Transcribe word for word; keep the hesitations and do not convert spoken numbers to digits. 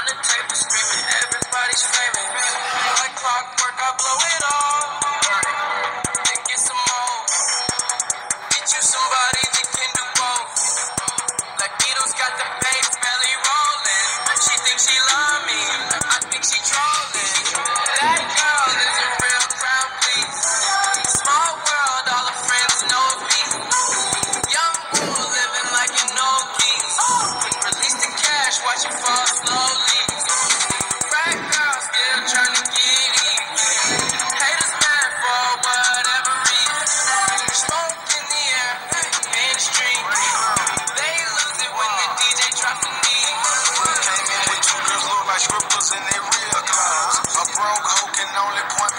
the table screaming, everybody's flaming. Like clockwork, I blow it all. Then get some more. Get you somebody that can do both. Like Beatles got the bass belly rolling. She thinks she love me, I think she trolling. That girl is a real crowd, please. Small world, all her friends know me. Young bull living like you know keys. Release the cash, watch it fall slowly. Right girl still trying to get in. Haters mad for whatever reason. Smoke in the air, mainstream. They lose it when the D J drops the knee. Came in with two girls look like strippers in their real clothes. A broke hoe can only point